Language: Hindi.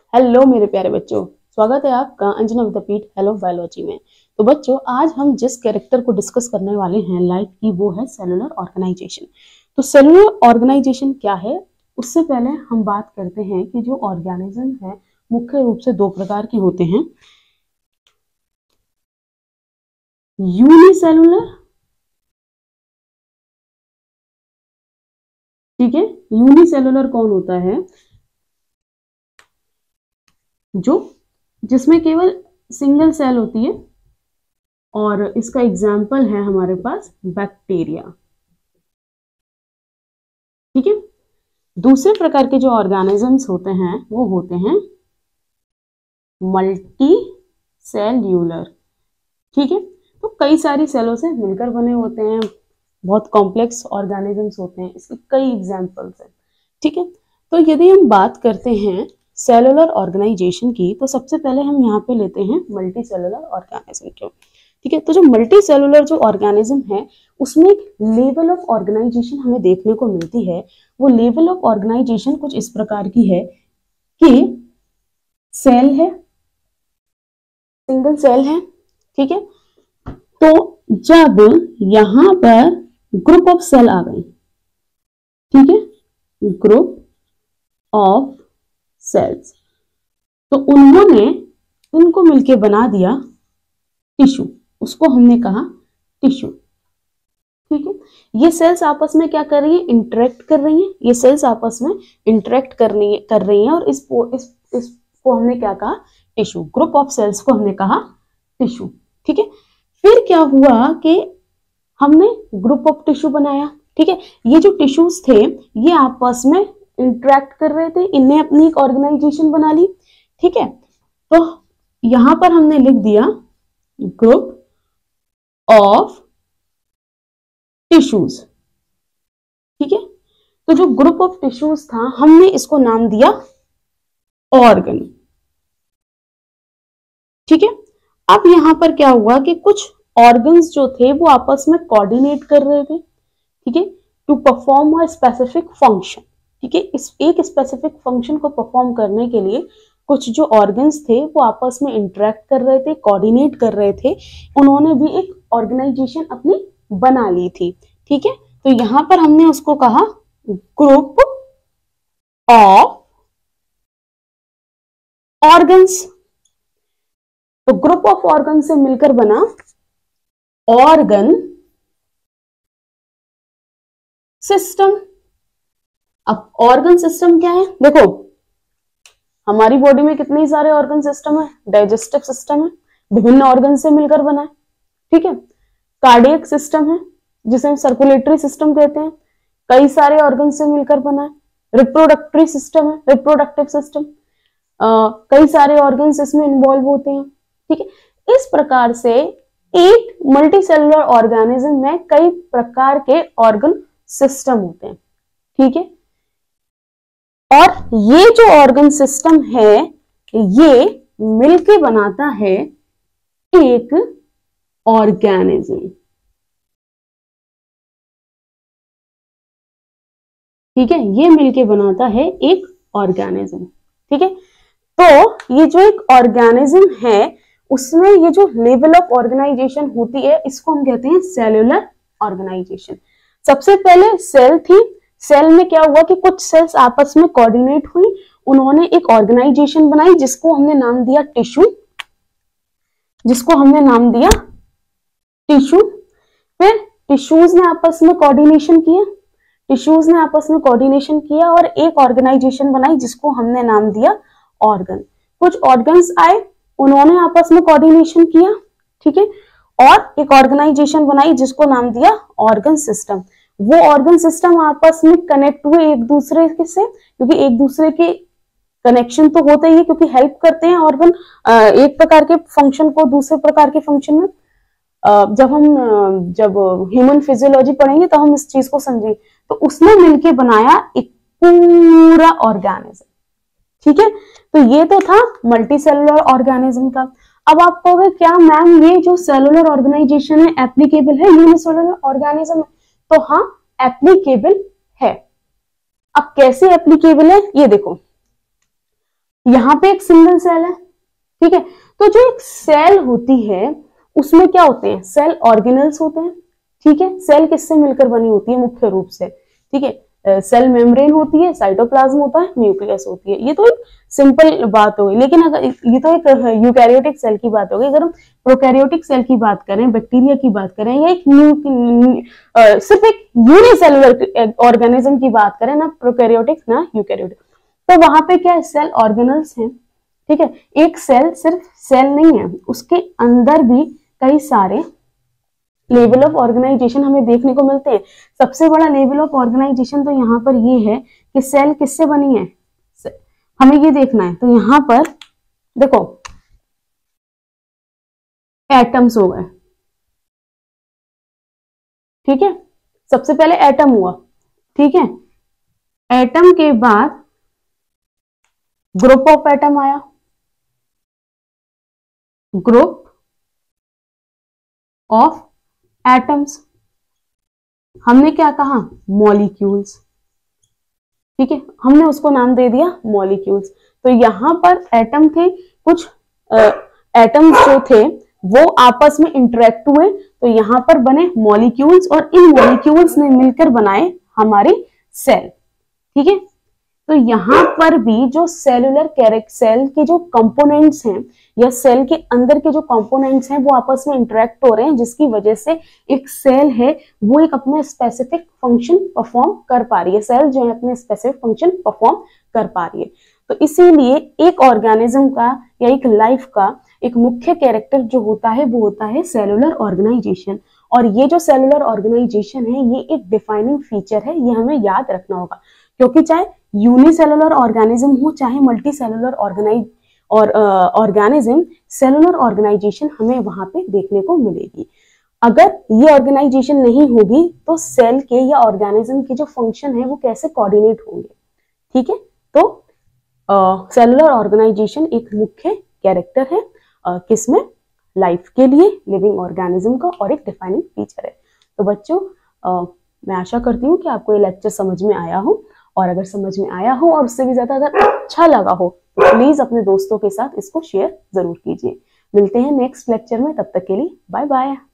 हेलो मेरे प्यारे बच्चों, स्वागत है आपका अंजना विद्यापीठ हेलो बायोलॉजी में। तो बच्चों, आज हम जिस कैरेक्टर को डिस्कस करने वाले हैं लाइफ की, वो है सेलुलर ऑर्गेनाइजेशन। तो सेलुलर ऑर्गेनाइजेशन क्या है, उससे पहले हम बात करते हैं कि जो ऑर्गेनिज्म है मुख्य रूप से दो प्रकार के होते हैं, यूनिसेलुलर, ठीक है। यूनिसेलुलर कौन होता है? जिसमें केवल सिंगल सेल होती है, और इसका एग्जाम्पल है हमारे पास बैक्टीरिया, ठीक है। दूसरे प्रकार के जो ऑर्गेनिजम्स होते हैं वो होते हैं मल्टी सेल्यूलर, ठीक है। तो कई सारी सेलों से मिलकर बने होते हैं, बहुत कॉम्प्लेक्स ऑर्गेनिजम्स होते हैं, इसके कई एग्जाम्पल्स हैं, ठीक है। तो यदि हम बात करते हैं सेलुलर ऑर्गेनाइजेशन की, तो सबसे पहले हम यहाँ पे लेते हैं मल्टी सेलुलर ऑर्गेनिज्म को, ठीक है। तो जो मल्टी सेलुलर जो ऑर्गेनिज्म है, उसमें एक लेवल ऑफ ऑर्गेनाइजेशन हमें देखने को मिलती है। वो लेवल ऑफ ऑर्गेनाइजेशन कुछ इस प्रकार की है कि सेल है, सिंगल सेल है, ठीक है। तो जब यहां पर ग्रुप ऑफ सेल आ गई, ठीक है, ग्रुप ऑफ सेल्स, तो उन्होंने उनको मिलके बना दिया टिश्यू, उसको हमने कहा टिश्यू, ठीक है। ये सेल्स आपस में क्या कर रही है? इंटरेक्ट कर रही हैं। ये सेल्स आपस में इंटरेक्ट कर रही हैं, और इसको हमने क्या कहा? टिश्यू। ग्रुप ऑफ सेल्स को हमने कहा टिश्यू, ठीक है। फिर क्या हुआ कि हमने ग्रुप ऑफ टिश्यू बनाया, ठीक है। ये जो टिश्यूज थे ये आपस में इंटरेक्ट कर रहे थे, इन्हें अपनी एक ऑर्गेनाइजेशन बना ली, ठीक है। तो यहां पर हमने लिख दिया ग्रुप ऑफ टिश्यूज, ठीक है। तो जो ग्रुप ऑफ टिश्यूज था, हमने इसको नाम दिया ऑर्गन, ठीक है। अब यहां पर क्या हुआ कि कुछ ऑर्गन्स जो थे वो आपस में कोऑर्डिनेट कर रहे थे, ठीक है, to perform a specific function, ठीक है। इस एक स्पेसिफिक फंक्शन को परफॉर्म करने के लिए कुछ जो ऑर्गन्स थे वो आपस में इंटरेक्ट कर रहे थे, कोऑर्डिनेट कर रहे थे, उन्होंने भी एक ऑर्गेनाइजेशन अपनी बना ली थी, ठीक है। तो यहां पर हमने उसको कहा ग्रुप ऑफ ऑर्गन्स। तो ग्रुप ऑफ ऑर्गन से मिलकर बना ऑर्गन सिस्टम। अब ऑर्गन सिस्टम क्या है? देखो, हमारी बॉडी में कितने सारे ऑर्गन सिस्टम है। डाइजेस्टिव सिस्टम है, विभिन्न ऑर्गन से मिलकर बना है, ठीक है। कार्डियक सिस्टम है, जिसे हम सर्कुलेटरी सिस्टम कहते हैं, कई सारे ऑर्गन से मिलकर बना है। रिप्रोडक्टरी सिस्टम है, रिप्रोडक्टिव सिस्टम, कई सारे ऑर्गन्स इसमें इन्वॉल्व होते हैं, ठीक है। इस प्रकार से एक मल्टी सेलुलर ऑर्गेनिज्म में कई प्रकार के ऑर्गन सिस्टम होते हैं, ठीक है। और ये जो ऑर्गन सिस्टम है ये मिलके बनाता है एक ऑर्गेनिज्म, ठीक है। ये मिलके बनाता है एक ऑर्गेनिज्म, ठीक है। तो ये जो एक ऑर्गेनिज्म है उसमें ये जो लेवल ऑफ ऑर्गेनाइजेशन होती है इसको हम कहते हैं सेलुलर ऑर्गेनाइजेशन। सबसे पहले सेल थी, सेल में क्या हुआ कि कुछ सेल्स आपस में कोऑर्डिनेट हुई, उन्होंने एक ऑर्गेनाइजेशन बनाई जिसको हमने नाम दिया टिश्यू, जिसको हमने नाम दिया टिश्यू। फिर टिश्यूज ने आपस में कोऑर्डिनेशन किया, टिश्यूज ने आपस में कोऑर्डिनेशन किया और एक ऑर्गेनाइजेशन बनाई जिसको हमने नाम दिया ऑर्गन। कुछ ऑर्गन्स आए, उन्होंने आपस में कोऑर्डिनेशन किया, ठीक है, और एक ऑर्गेनाइजेशन बनाई जिसको नाम दिया ऑर्गन सिस्टम। वो ऑर्गन सिस्टम आपस में कनेक्ट हुए एक दूसरे से, क्योंकि एक दूसरे के कनेक्शन तो होते ही है, क्योंकि हेल्प करते हैं ऑर्गन एक प्रकार के फंक्शन को दूसरे प्रकार के फंक्शन में। जब ह्यूमन फिजियोलॉजी पढ़ेंगे तो हम इस चीज को समझेंगे। तो उसने मिलके बनाया एक पूरा ऑर्गेनिज्म, ठीक है। तो ये तो था मल्टी सेलुलर ऑर्गेनिज्म का। अब आप कहोगे क्या मैम ये जो सेलुलर ऑर्गेनाइजेशन है एप्लीकेबल है यूनिसेलुलर ऑर्गेनिज्म में? तो हाँ, एप्लीकेबल है। अब कैसे एप्लीकेबल है ये देखो, यहाँ पे एक सिंगल सेल है, ठीक है। तो जो एक सेल होती है उसमें क्या होते हैं, सेल ऑर्गेनल्स होते हैं, ठीक है। सेल किससे मिलकर बनी होती है मुख्य रूप से, ठीक है। सेल मेम्ब्रेन होती है, साइटोप्लाज्म होता है, न्यूक्लियस होती है। ये तो एक सिंपल बात होगी, लेकिन अगर ये तो एक यूकैरियोटिक सेल की बात होगी। अगर हम प्रोकैरियोटिक सेल की बात करें, बैक्टीरिया की बात करें, या एक सिर्फ एक यूनिसेलुलर ऑर्गेनिज्म की बात करें, ना प्रोकैरियोटिक ना यूकैरियोटिक, तो वहां पे क्या है, सेल ऑर्गेनल्स हैं, ठीक है। एक सेल सिर्फ सेल नहीं है, उसके अंदर भी कई सारे लेवल ऑफ ऑर्गेनाइजेशन हमें देखने को मिलते हैं। सबसे बड़ा लेवल ऑफ ऑर्गेनाइजेशन तो यहाँ पर ये है कि सेल किससे बनी है, हमें ये देखना है। तो यहाँ पर देखो एटम्स हो गए, ठीक है। सबसे पहले एटम हुआ, ठीक है। एटम के बाद ग्रुप ऑफ एटम आया, ग्रुप ऑफ एटम्स, हमने क्या कहा, मॉलिक्यूल्स, ठीक है। हमने उसको नाम दे दिया मॉलिक्यूल्स। तो यहां पर एटम थे, कुछ एटम्स जो थे वो आपस में इंटरेक्ट हुए, तो यहां पर बने मॉलिक्यूल्स, और इन मॉलिक्यूल्स ने मिलकर बनाए हमारे सेल, ठीक है। तो यहां पर भी जो सेलुलर सेल के जो कंपोनेंट्स हैं, या सेल के अंदर के जो कंपोनेंट्स हैं, वो आपस में इंटरेक्ट हो रहे हैं, जिसकी वजह से एक सेल है वो एक अपना स्पेसिफिक फंक्शन परफॉर्म कर पा रही है। सेल जो है अपने स्पेसिफिक फंक्शन परफॉर्म कर पा रही है। तो इसीलिए एक ऑर्गेनिज्म का या एक लाइफ का एक मुख्य कैरेक्टर जो होता है वो होता है सेलुलर ऑर्गेनाइजेशन। और ये जो सेलुलर ऑर्गेनाइजेशन है ये एक डिफाइनिंग फीचर है, ये हमें याद रखना होगा, क्योंकि चाहे यूनिसेलुलर ऑर्गेनिज्म हो चाहे multicellular organism, cellular organisation हमें वहां पे देखने को मिलेगी। अगर ये ऑर्गेनाइजेशन नहीं होगी तो सेल के या ऑर्गेनिज्म के जो फंक्शन है वो कैसे कोऑर्डिनेट होंगे, ठीक है। तो सेलुलर ऑर्गेनाइजेशन एक मुख्य कैरेक्टर है किसमें, लाइफ के लिए, लिविंग ऑर्गेनिज्म का, और एक डिफाइनिंग फीचर है। तो बच्चों मैं आशा करती हूँ कि आपको ये लेक्चर समझ में आया हो, और अगर समझ में आया हो और उससे भी ज्यादा अगर अच्छा लगा हो तो प्लीज अपने दोस्तों के साथ इसको शेयर जरूर कीजिए। मिलते हैं नेक्स्ट लेक्चर में, तब तक के लिए बाय बाय।